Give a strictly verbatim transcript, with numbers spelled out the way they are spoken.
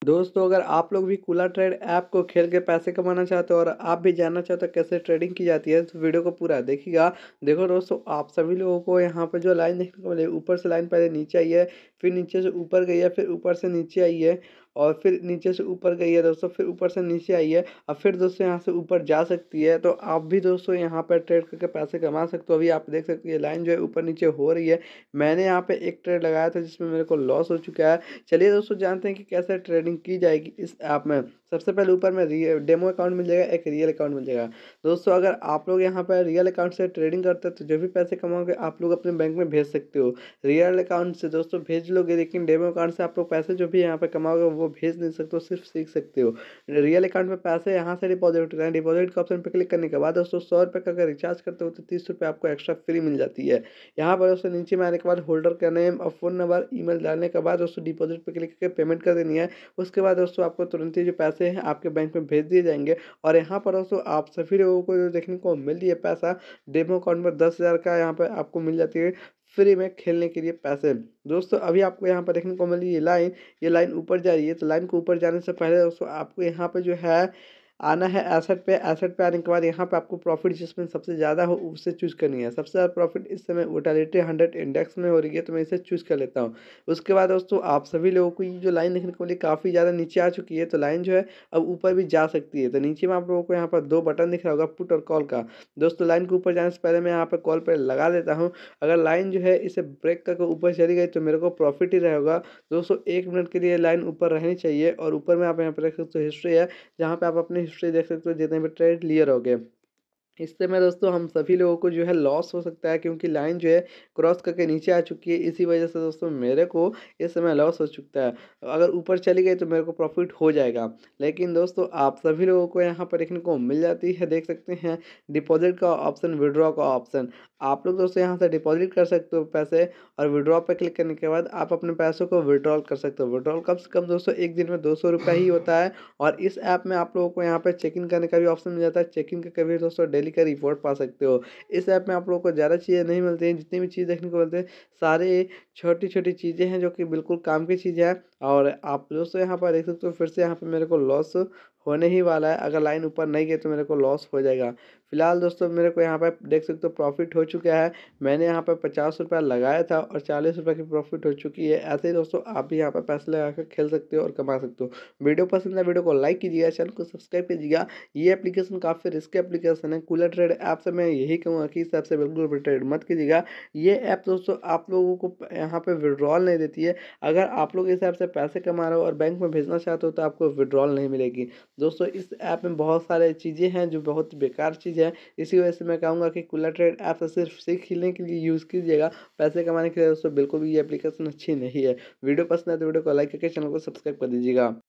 दोस्तों अगर आप लोग भी कूला ट्रेड ऐप को खेल के पैसे कमाना चाहते हो और आप भी जानना चाहते हो कैसे ट्रेडिंग की जाती है तो वीडियो को पूरा देखिएगा। देखो दोस्तों, आप सभी लोगों को यहाँ पर जो लाइन देखने को मिलेगी, ऊपर से लाइन पहले नीचे आई है, फिर नीचे से ऊपर गई है, फिर ऊपर से नीचे आई है और फिर नीचे से ऊपर गई है दोस्तों, फिर ऊपर से नीचे आई है और फिर दोस्तों यहाँ से ऊपर जा सकती है। तो आप भी दोस्तों यहाँ पर ट्रेड करके पैसे कमा सकते हो। अभी आप देख सकते हैं लाइन जो है ऊपर नीचे हो रही है। मैंने यहाँ पे एक ट्रेड लगाया था जिसमें मेरे को लॉस हो चुका है। चलिए दोस्तों जानते हैं कि कैसे ट्रेडिंग की जाएगी इस ऐप में। सबसे पहले ऊपर में डेमो अकाउंट मिल जाएगा, एक रियल अकाउंट मिल जाएगा। दोस्तों अगर आप लोग यहाँ पर रियल अकाउंट से ट्रेडिंग करते हैं तो जो भी पैसे कमाओगे आप लोग अपने बैंक में भेज सकते हो। रियल अकाउंट से दोस्तों भेज लोगे, लेकिन डेमो अकाउंट से आप लोग पैसे जो भी यहाँ पे कमाओगे वो भेज नहीं सकते हो, सिर्फ सीख सकते हो। रियल अकाउंट में पैसे यहाँ से डिपॉजिट होते हैं। डिपॉजिट के ऑप्शन पर क्लिक करने के बाद दोस्तों सौ रुपये का अगर रिचार्ज करते हो तो तीस रुपये आपको एक्स्ट्रा फ्री मिल जाती है। यहाँ पर दोस्तों नीचे में आने के बाद होल्डर का नेम और फोन नंबर ईमेल डालने के बाद दोस्तों डिपॉजिट पर क्लिक करके पेमेंट कर देनी है। उसके बाद दोस्तों आपको तुरंत ही जो पैसे हैं आपके बैंक में भेज दिए जाएंगे। और यहाँ पर दोस्तों आप सभी लोगों को जो देखने को मिल रही है पैसा डेमो अकाउंट में दस हज़ार का यहाँ पर आपको मिल जाती है फ्री में खेलने के लिए पैसे। दोस्तों अभी आपको यहाँ पर देखने को मिल रही है लाइन, ये लाइन ऊपर जा रही है। तो लाइन को ऊपर जाने से पहले दोस्तों आपको यहाँ पे जो है आना है एसेट पे। एसेट पे आने के बाद यहाँ पे आपको प्रॉफिट जिसमें सबसे ज़्यादा हो उससे चूज़ करनी है। सबसे ज़्यादा प्रॉफिट इस समय वोटालिटी हंड्रेड इंडेक्स में हो रही है, तो मैं इसे चूज़ कर लेता हूँ। उसके बाद दोस्तों आप सभी लोगों को ये जो लाइन देखने को मिली काफ़ी ज़्यादा नीचे आ चुकी है, तो लाइन जो है अब ऊपर भी जा सकती है। तो नीचे में आप लोगों को यहाँ पर दो बटन दिख रहा होगा, पुट और कॉल का। दोस्तों लाइन के ऊपर जाने से पहले मैं यहाँ पर कॉल पर लगा देता हूँ। अगर लाइन जो है इसे ब्रेक करके ऊपर चली गई तो मेरे को प्रॉफिट ही रहेगा। दोस्तों एक मिनट के लिए लाइन ऊपर रहनी चाहिए। और ऊपर में आप यहाँ पर देख सकते हो हिस्ट्री है, जहाँ पे आप अपनी हिस्ट्री देख सकते हो जितने भी ट्रेड क्लियर हो गए। इससे में दोस्तों हम सभी लोगों को जो है लॉस हो सकता है, क्योंकि लाइन जो है क्रॉस करके नीचे आ चुकी है। इसी वजह से दोस्तों मेरे को इस समय लॉस हो चुका है। अगर ऊपर चली गई तो मेरे को प्रॉफिट हो जाएगा। लेकिन दोस्तों आप सभी लोगों को यहाँ पर देखने को मिल जाती है, देख सकते हैं डिपॉजिट का ऑप्शन, विड्रॉ का ऑप्शन। आप लोग दोस्तों यहाँ से डिपॉजिट कर सकते हो पैसे, और विड्रॉ पर क्लिक करने के बाद आप अपने पैसों को विड्रॉल कर सकते हो। विड्रॉल कम से कम दोस्तों एक दिन में दो सौ रुपये ही होता है। और इस ऐप में आप लोगों को यहाँ पर चेक इन करने का भी ऑप्शन मिल जाता है। चेक इन का कभी दोस्तों डेली का रिपोर्ट पा सकते हो। इस ऐप में आप लोगों को ज़्यादा चीज़ें नहीं मिलती हैं, जितनी भी चीज़ देखने को मिलती है सारे छोटी छोटी चीज़ें हैं जो कि बिल्कुल काम की चीज़ें हैं। और आप दोस्तों यहाँ पर देख सकते हो फिर से यहाँ पर मेरे को लॉस होने ही वाला है। अगर लाइन ऊपर नहीं गई तो मेरे को लॉस हो जाएगा। फिलहाल दोस्तों मेरे को यहाँ पर देख सकते हो प्रॉफिट हो चुका है। मैंने यहाँ पर पचास रुपया लगाया था और चालीस रुपये की प्रॉफिट हो चुकी है। ऐसे ही दोस्तों आप भी यहाँ पर पैसे लगा कर खेल सकते हो और कमा सकते हो। वीडियो पसंद है वीडियो को लाइक कीजिएगा, चैनल को सब्सक्राइब कीजिएगा। ये एप्लीकेशन काफ़ी रिस्की एप्लीकेशन है। कूला ट्रेड ऐप से मैं यही कहूँगा कि इस ऐप से बिल्कुल भी ट्रेड मत कीजिएगा। ये ऐप दोस्तों आप लोगों को यहाँ पे विड्रॉल नहीं देती है। अगर आप लोग इस ऐप से पैसे कमा रहे हो और बैंक में भेजना चाहते हो तो आपको विड्रॉल नहीं मिलेगी। दोस्तों इस ऐप में बहुत सारे चीज़ें हैं जो बहुत बेकार चीज़ है। इसी वजह से मैं कहूँगा कि कूला ट्रेड ऐप से सिर्फ सीख खेलने के लिए यूज़ कीजिएगा, पैसे कमाने के लिए दोस्तों बिल्कुल भी ये एप्लीकेशन अच्छी नहीं है। वीडियो पसंद है तो वीडियो को लाइक करके चैनल को सब्सक्राइब कर दीजिएगा।